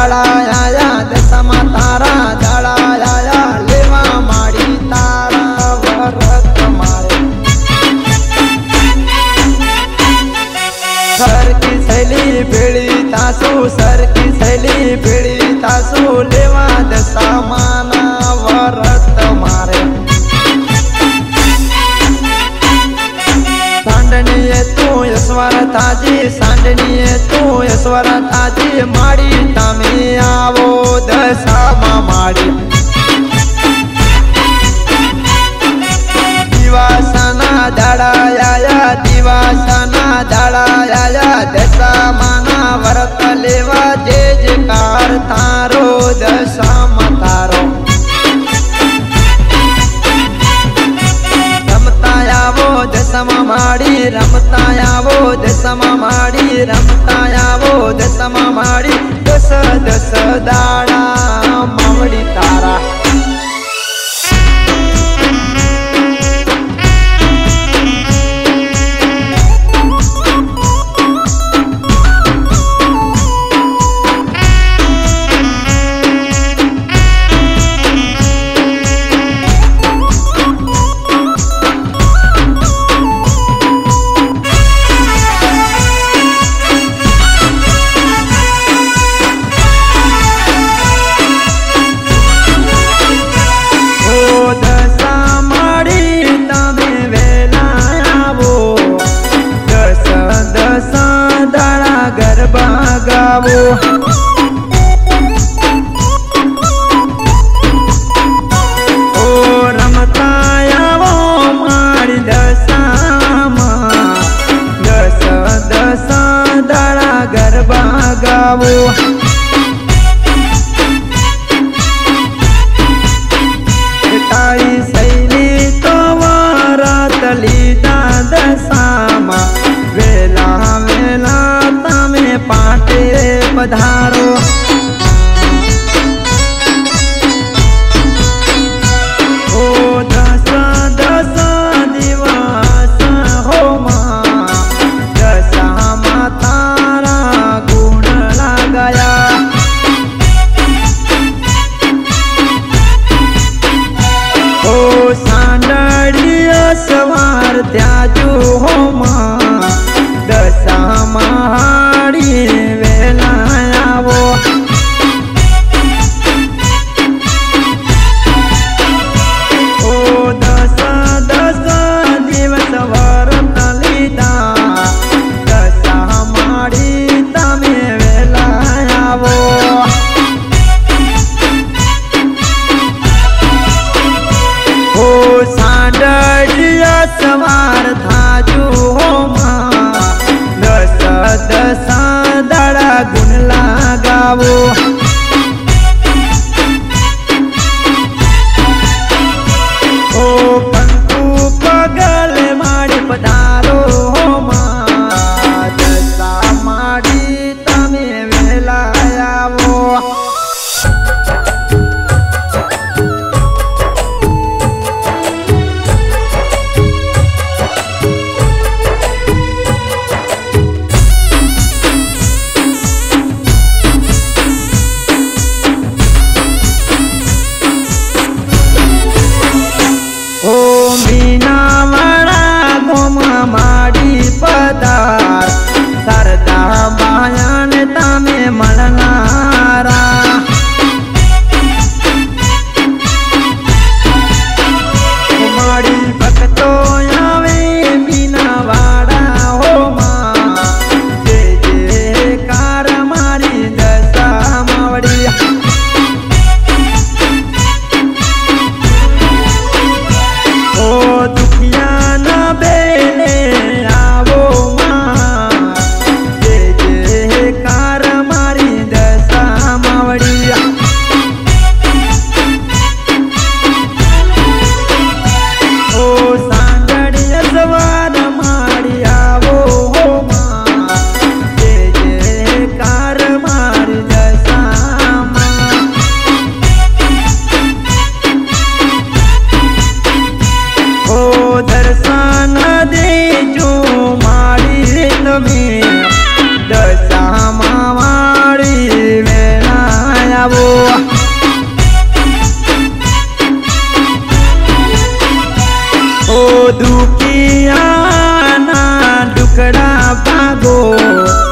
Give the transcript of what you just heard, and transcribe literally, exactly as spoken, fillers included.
दाड़ा आया दशमा तारा दाड़ा आया लेवा माड़ी तारा व्रत मारे सर की सैली पीड़ी तासु सर की सैली पीड़ी तासु लेवा दशमा ना व्रत मारे सांडनीय तू ईश्वर ताजी सांडनीय तू ईश्वर ताजी माड़ी तमे आवो दशा माड़ी दिवासना दाड़ा आया दिवासना दाड़ा आया दशा माना व्रत लेवा जे जकार तारो दशा तारो दशमा माड़ी रमता आवो दशमा माड़ी रमता आवो दशमा माड़ी दस दस दाड़ा मावड़ी तारा ओ रमता आवो माड़ी दशा दस दस दाड़ा गरबा गावो ताई सैली तो वारत लीदा दशामा वेला वेला तमे पाटे पधारो ओ दस दस दिवस हो माँ दशा तारा गुण लगाया ओ सांडड़िया सवार त्याजू हो माँ दशा माड़ी वेला आवो ओ दस दस दिवस व्रत लीधा दशा माड़ी तमे वेला आवो ओ सांडड़िया सवार थाजू हो माँ दस दशा दाड़ा गुण लगावो ओ पंतु पगल माड़ी पधारो हो माँ दशा माड़ी तमे वेला आवो माड़ी पदार सरदा बायन तमे मलनारा माड़ी भक्तो आवे मीना वाड़ा हो माँ जे जे कार मारी दशा मावड़ी ओ दुखिया न बेले आवो माँ जे जे कार मारी दशा मावड़िया ओ सांडड़िया सवार मारी आवो हो माँ जे जे कार मारी दशा ओ दर्शन दे जो माड़ी तमे दशा माड़ी वेला मागो